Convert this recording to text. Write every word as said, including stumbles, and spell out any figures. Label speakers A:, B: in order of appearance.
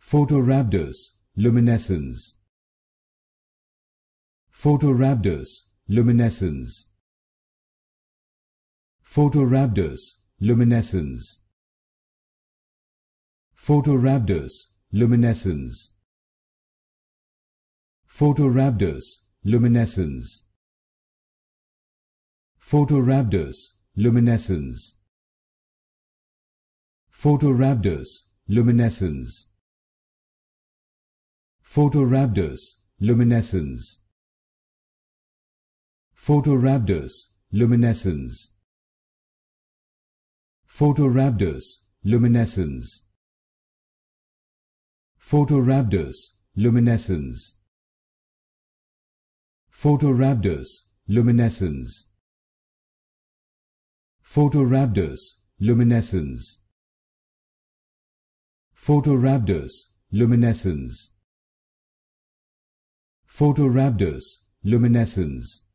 A: Photorhabdus Luminescens. Photorhabdus Luminescens. Photorhabdus Luminescens. Photorhabdus Luminescens. Photorhabdus Luminescens. Photorhabdus Luminescens. Photorhabdus Luminescens. Photorhabdus Luminescens. Photorhabdus Luminescens. Photorhabdus Luminescens. Photorhabdus Luminescens. Photorhabdus Luminescens. Photorhabdus Luminescens. Photorhabdus Luminescens. Photorhabdus Luminescens.